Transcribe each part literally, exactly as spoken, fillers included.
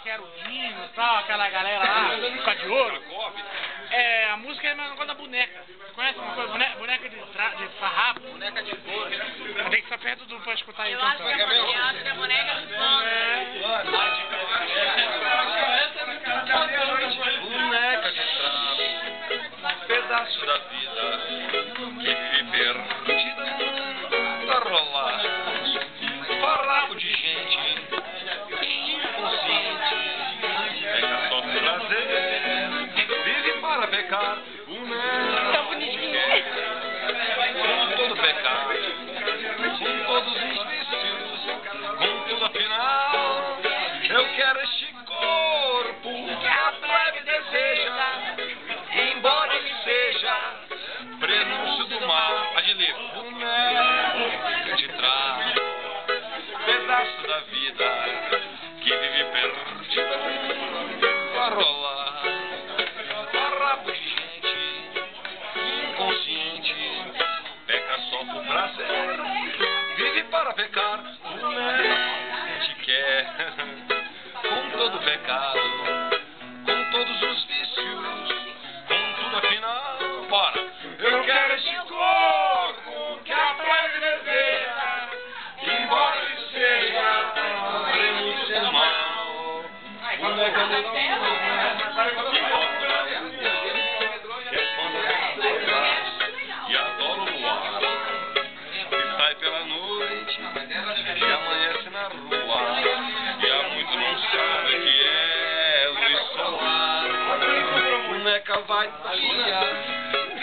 era o Dino e tal, aquela galera lá, com a de ouro. É, a música é uma coisa da boneca. Você conhece uma coisa? Boneca, boneca de, tra... de farrapo? Boneca de couro. Tem que estar perto do pra escutar aí Eu cantando. acho que é boneca de pano. É. Boneca de trapo, pedaço da vida que vive perdida no mundo a rolar. Farrapo de gente inconsciente, pega só pro prazer, vive para pecar. Boneca que quer, com todo pecado, com todos os vícios, com tudo afinal. Eu quero este corpo que a plebe deseja, embora ele seja prenúncio do mal. Adilê, boneca de trapo, pedaço da vida que vive perdida a rolar. Farrapo de gente inconsciente, peca só por prazer, vive para pecar. Boneca te quer, com todo pecado, com todos os vícios, com tudo afinal. Bora! Eu quero este corpo que a plebe deseja, embora ele seja prenúncio do mal. Boneca de trapo, que é fã das estrelas e adora o luar, e sai pela noite e amanhece na rua, e há muito não sabe que é luz solar. Boneca vai tirar.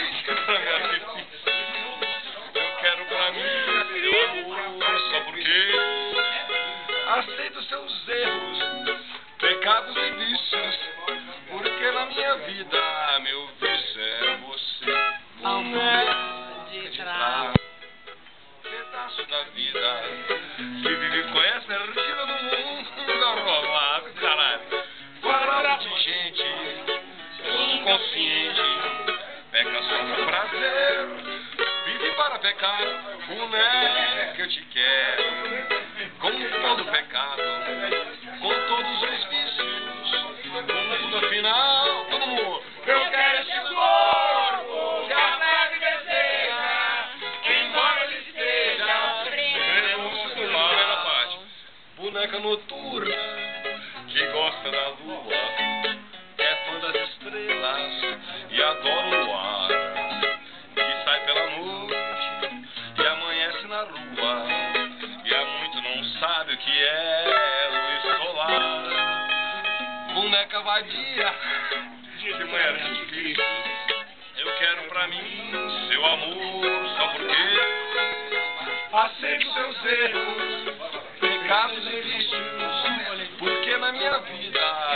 Eu quero pra mim seu amor, só porque aceito seus erros, pecados e vícios, porque na minha vida meu vício é você. Boneca de trapo, pedaço da vida que vive com essa perdida no mundo a rolar, caralho. Farrapo de gente inconsciente, peca só por prazer, vive para pecar. Boneca eu te quero, com todo pecado, com todos os vícios, com tudo afinal. Todo mundo, eu quero este corpo que a plebe deseja, embora ele esteja prenúncio do mal. Primeira parte. Boneca noturna que gosta da lua, é fã das estrelas e adora o luar, que sai pela noite e amanhece na rua, e há muito não sabe o que é luz solar. Boneca vadia de manhã difícil, eu quero pra mim seu amor, só porque aceito seus erros, pecados e vícios, porque na minha vida